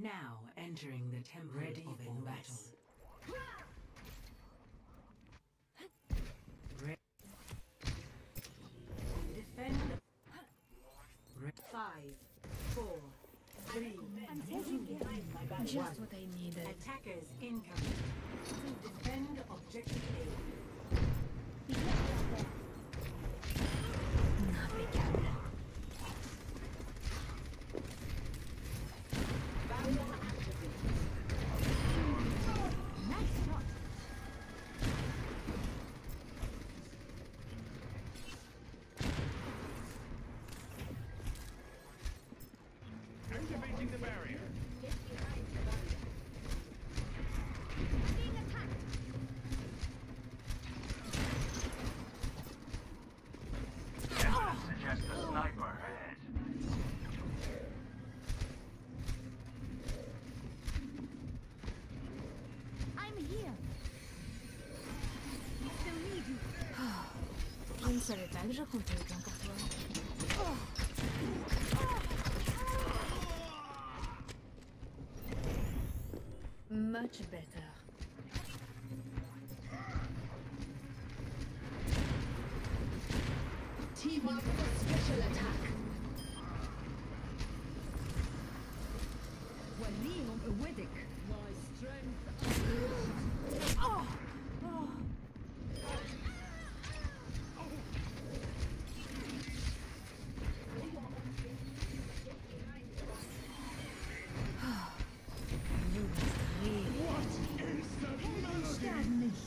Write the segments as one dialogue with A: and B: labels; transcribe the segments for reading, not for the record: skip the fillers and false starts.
A: Now entering the temple ready of for battle. Defend. 5, 4, 3.
B: I'm taking it. Just what I needed.
A: Attackers incoming. Defend objective A.
B: Navigable. Nice shot.
C: Activating the barrier.
B: Being attacked.
C: Suggest a sniper ahead.
B: I'm here. Still need you. Je ne savais pas que je comptais autant pour toi. Much better.
D: Team up for special attack.
B: ولي أودك.
D: My strength.
B: Oh. Oh. You must really. Sterben nicht.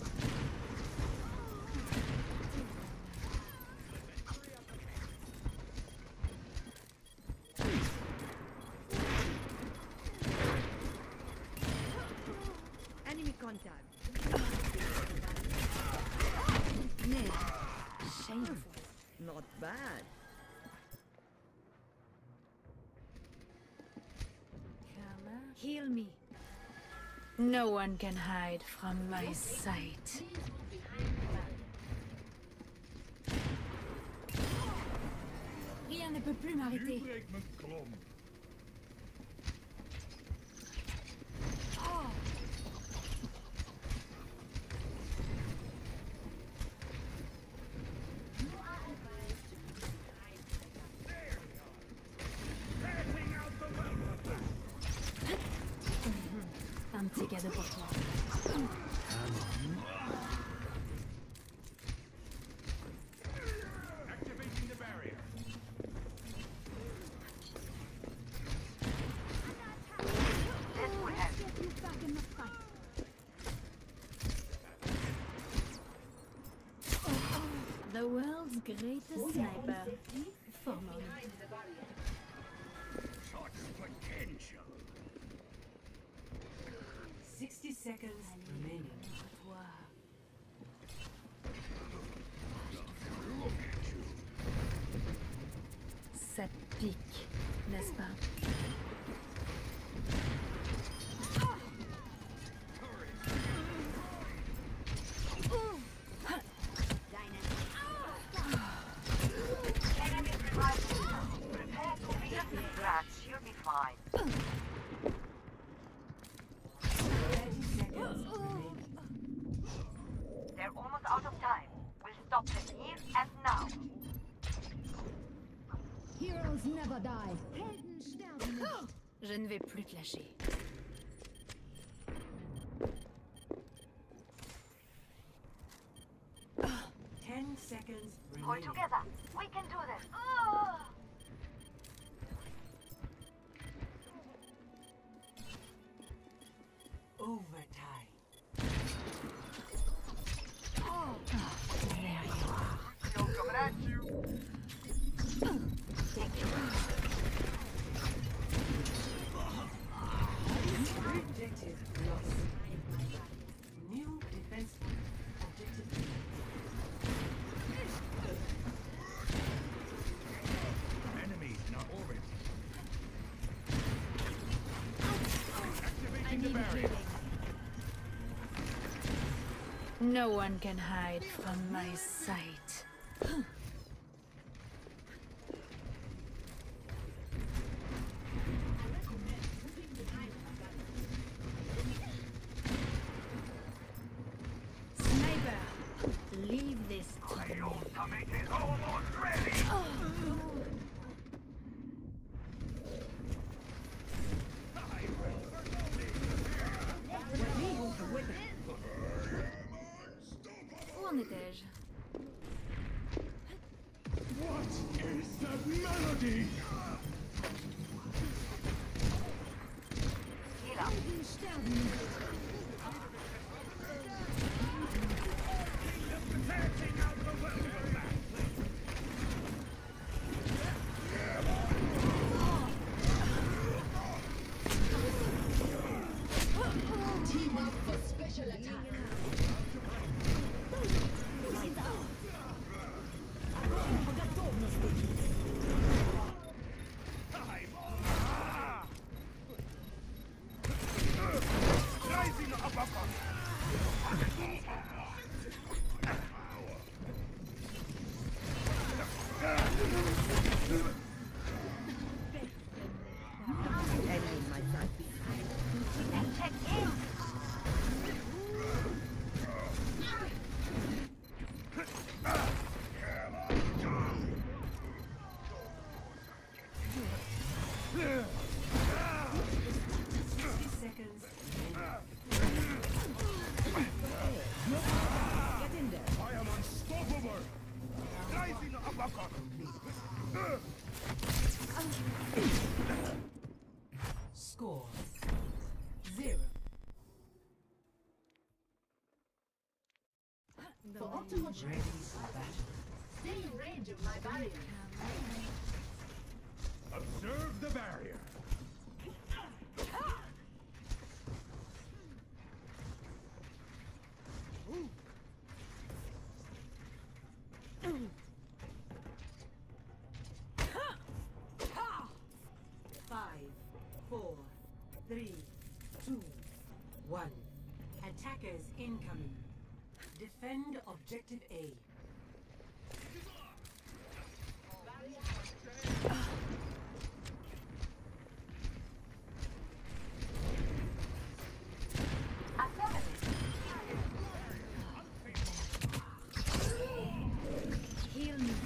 B: Enemy contact. Man, shameful.
D: Not bad.
B: Heal me. No one can hide from my sight. Rien ne peut plus m'arrêter. Oh. Un petit cadeau pour toi.
C: Activating the barrier.
B: Let's get you back in the fight. The world's greatest sniper. Formally.
C: Such potential.
A: 60 seconds remaining.
B: Ça pique, n'est-ce pas?
E: Enemy revival. Prepare to be at the tracks. You'll be fine.
A: 30 seconds remaining.
E: They're almost out of time. We'll stop them here and now.
D: Heroes never die. Helden sterben nicht.
B: Je ne vais plus te lâcher.
A: Ah, 10 seconds
E: Pull
A: remaining.
E: together. We can do this. Oh!
A: Overtime.
B: Oh, there you are.
C: Still coming at you.
A: Objective lost. New defense objective.
C: Enemies in our orbit.
B: I
C: Activating the
B: need
C: barrier.
B: healing. No one can hide from my sight.
C: Summit is almost ready!
B: Où en étais-je?
C: What is that melody?
E: Heal up.
D: Helden sterben nicht.
C: Dancing out the welcome back!
D: Team up for special attack.
C: Rising uppercut!
E: Check in.
A: Seconds.
C: I am unstoppable! Rising uppercut!
A: Score 0.
D: For optimal
A: Ready for battle.
D: stay in range of my barrier.
C: Observe the barrier!
A: Five, four, three, two, one. Attackers incoming. Defend objective A.
B: Heal me.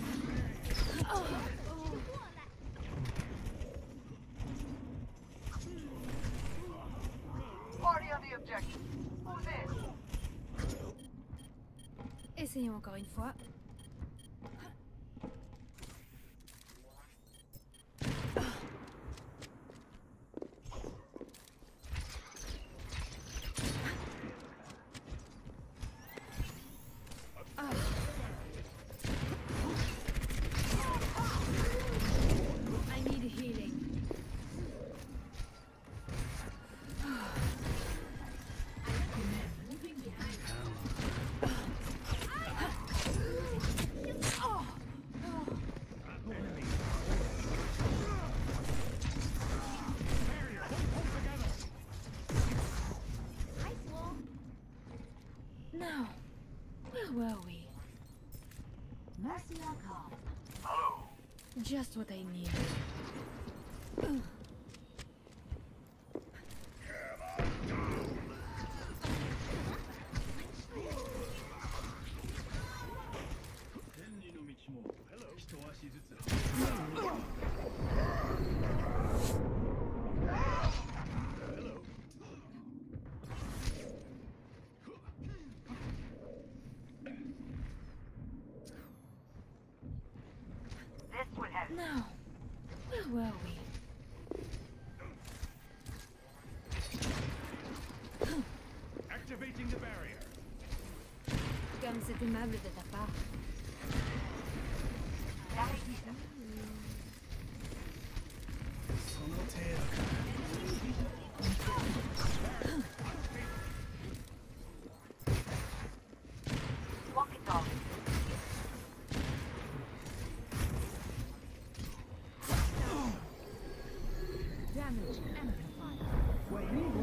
E: Party on the objective. Who's in?
B: Essayons encore une fois. I need healing. Now, where were we?
D: Mercy our call.
C: Hello.
B: Just what I needed.
E: This would help.
B: Now, where were we?
C: Activating the barrier.
B: Comme c'est aimable de ta part.
E: Walk it off.
D: Damage amplified.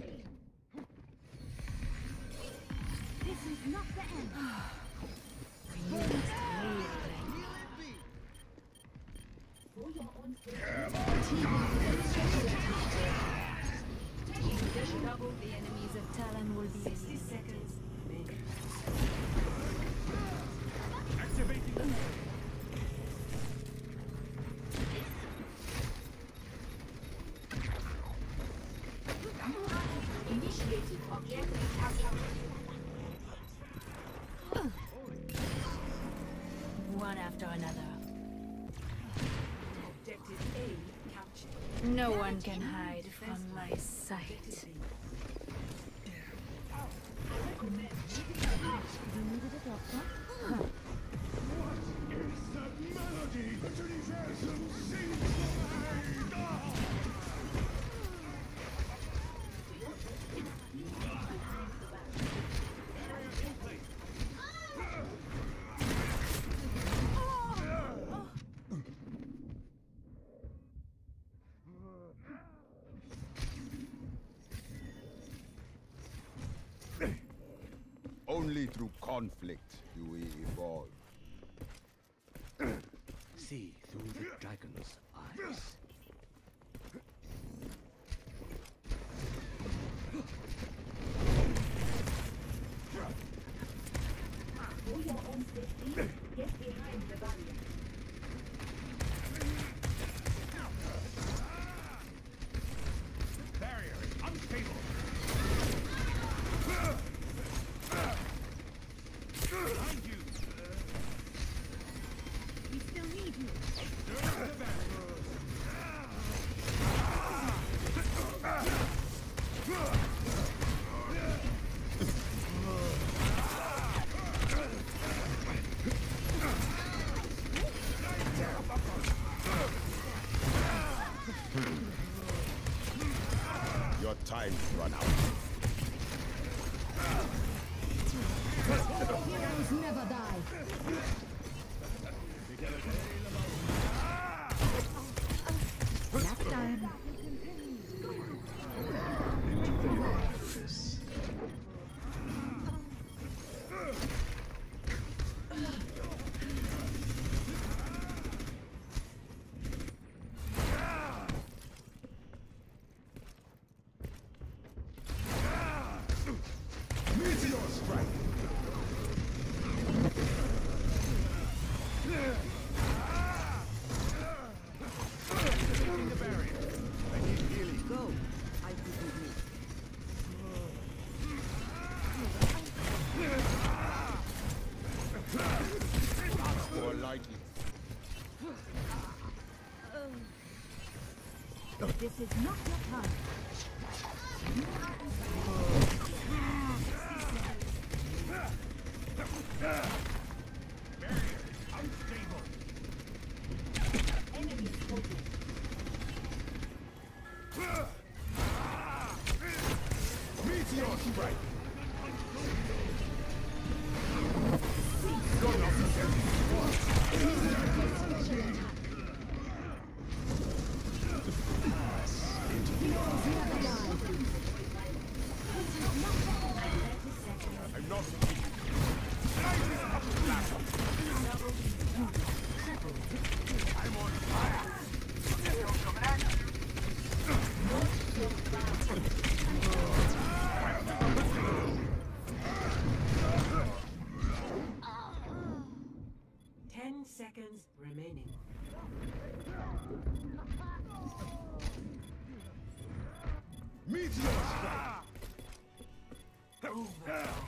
D: This is not the end.
B: The enemies of Talon will be
A: 60 seconds remaining.
C: Activating.
E: Initiating objective capture.
B: one after another.
A: Objective A captured.
B: No one can hide from my sight.
A: Objective B.
C: It's that melody that universum sings for my
F: Only through conflict do we evolve.
C: See through the dragon's eyes.
E: For your own safety, get behind the barrier.
C: Barrier is unstable. Behind you.
D: We still need you.
C: Observe the barrier.
F: Your time's run out.
D: Heroes never die. Last time.
F: Meteor strike!
C: Activating the barrier. I need healing.
A: Go. I give you me.
F: Ask for lightning.
D: This is not your time.
C: Barrier is unstable.
E: Enemy spotted.
F: Meteor strike! I'm not I'm on fire!
A: Ten seconds remaining.
F: Meteor strike!
A: Over.